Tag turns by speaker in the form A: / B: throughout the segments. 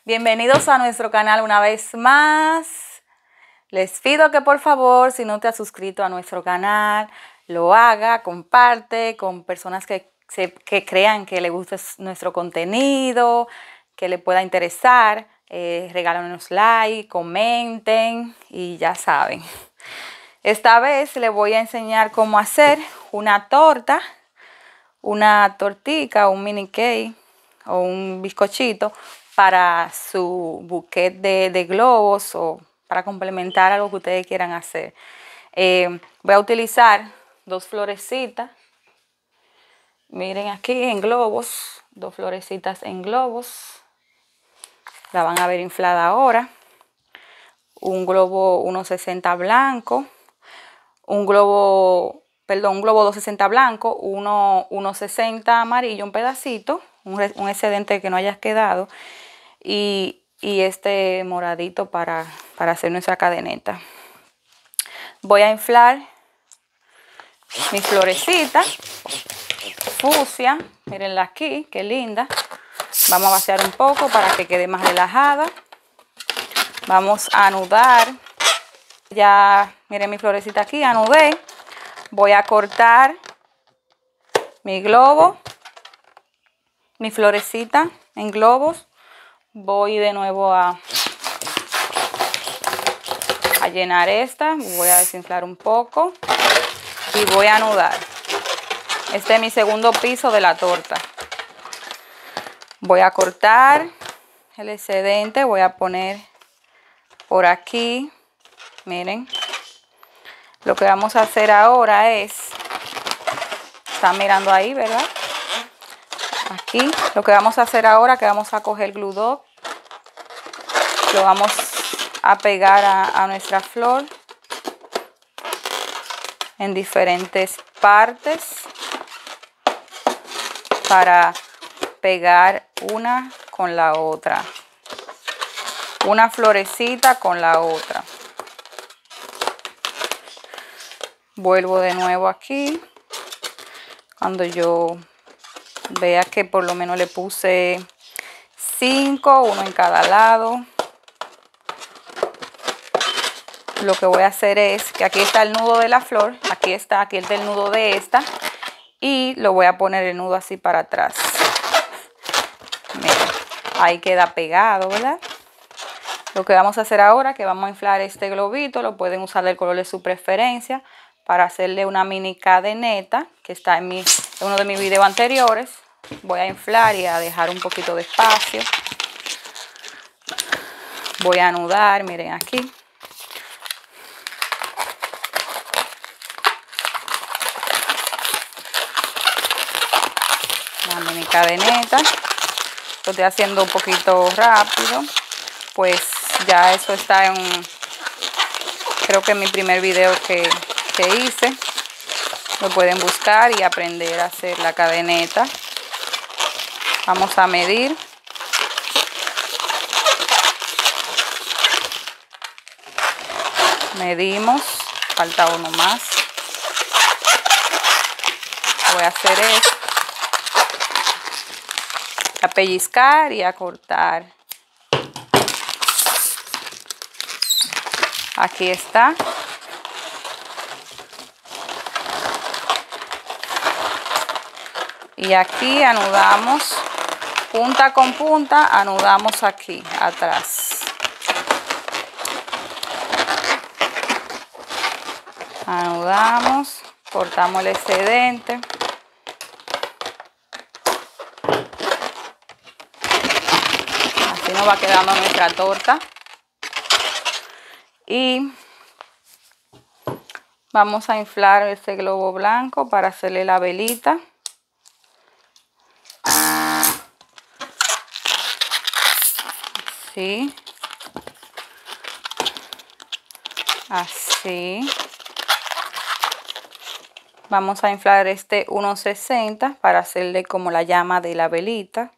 A: Bienvenidos a nuestro canal una vez más. Les pido que por favor, si no te has suscrito a nuestro canal, lo haga, comparte con personas que crean que le guste nuestro contenido, que le pueda interesar. Regálanos like, comenten y ya saben. Esta vez les voy a enseñar cómo hacer una torta, una tortica, un mini cake o un bizcochito para su buquet de globos o para complementar algo que ustedes quieran hacer. Voy a utilizar 2 florecitas. Miren aquí en globos, 2 florecitas en globos. La van a ver inflada ahora. Un globo 1.60 blanco. Un globo 260 blanco, 1.60 amarillo, un pedacito, un excedente que no haya quedado, y este moradito para hacer nuestra cadeneta. Voy a inflar mi florecita fucsia, mírenla aquí, qué linda. Vamos a vaciar un poco para que quede más relajada. Vamos a anudar. Ya, miren mi florecita aquí, anudé. Voy a cortar mi globo, mi florecita en globos. Voy de nuevo a llenar esta. Voy a desinflar un poco y voy a anudar. Este es mi segundo piso de la torta. Voy a cortar el excedente. Voy a poner por aquí. Miren. Lo que vamos a hacer ahora es... Están mirando ahí, ¿verdad? Aquí. Lo que vamos a hacer ahora es que vamos a coger Glue Dot. Lo vamos a pegar a nuestra flor en diferentes partes para pegar una con la otra. Una florecita con la otra. Vuelvo de nuevo aquí. Cuando yo vea que por lo menos le puse 5, uno en cada lado. Lo que voy a hacer es que aquí está el nudo de la flor. Aquí está el nudo de esta. Y lo voy a poner el nudo así para atrás. Miren, ahí queda pegado, ¿verdad? Lo que vamos a hacer ahora es que vamos a inflar este globito. Lo pueden usar del color de su preferencia para hacerle una mini cadeneta que está en uno de mis videos anteriores. Voy a inflar y a dejar un poquito de espacio. Voy a anudar, miren aquí. La mini cadeneta. Lo estoy haciendo un poquito rápido. Pues ya eso está creo que en mi primer video que hice. Lo pueden buscar y aprender a hacer la cadeneta. Vamos a medir. Medimos. Falta uno más. Voy a hacer esto. A pellizcar y a cortar. Aquí está. Y aquí anudamos, punta con punta, anudamos aquí atrás. Anudamos, cortamos el excedente. Así nos va quedando nuestra torta. Y vamos a inflar este globo blanco para hacerle la velita. Así. Así. Vamos a inflar este 1.60 para hacerle como la llama de la velita.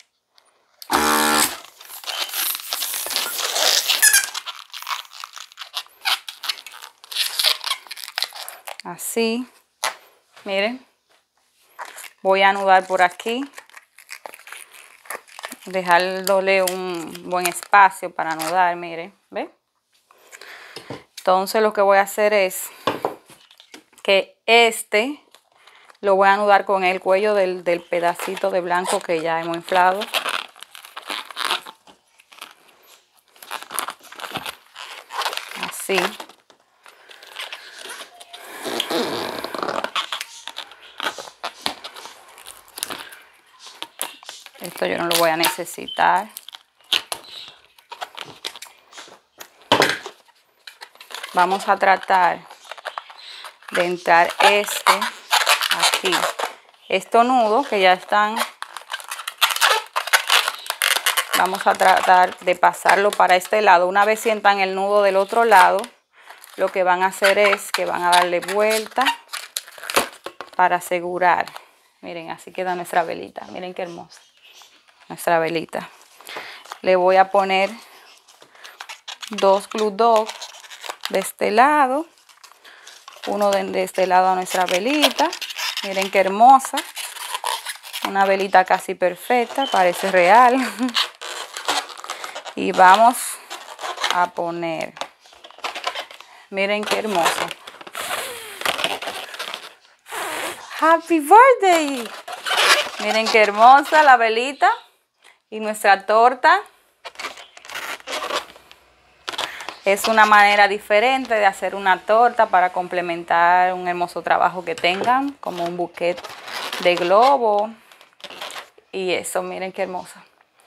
A: Así. Miren. Voy a anudar por aquí. dejándole un buen espacio para anudar, miren, ¿ve? Entonces lo que voy a hacer es que lo voy a anudar con el cuello del pedacito de blanco que ya hemos inflado. Así. Esto yo no lo voy a necesitar. Vamos a tratar de entrar aquí. Estos nudos que ya están, vamos a tratar de pasarlo para este lado. Una vez sientan el nudo del otro lado, lo que van a hacer es que van a darle vuelta para asegurar. Miren, así queda nuestra velita. Miren qué hermosa nuestra velita. Le voy a poner 2 glue dots de este lado, uno de este lado a nuestra velita. Miren qué hermosa, una velita casi perfecta, parece real. Y vamos a poner, miren qué hermoso. Happy birthday. Miren qué hermosa la velita y nuestra torta. Es una manera diferente de hacer una torta para complementar un hermoso trabajo que tengan, como un buquete de globo. Y eso, miren qué hermosa.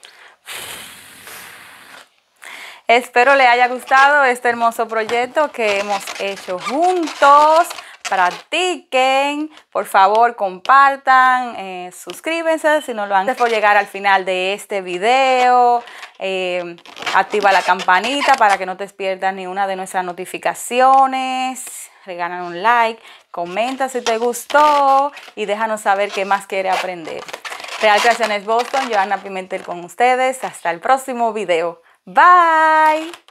A: Espero les haya gustado este hermoso proyecto que hemos hecho juntos. Practiquen, por favor compartan, suscríbanse si no lo han hecho. Por llegar al final de este video, activa la campanita para que no te pierdas ni una de nuestras notificaciones. Regala un like, comenta si te gustó y déjanos saber qué más quieres aprender. Real Creaciones Boston, Johanna Pimentel con ustedes. Hasta el próximo video. Bye.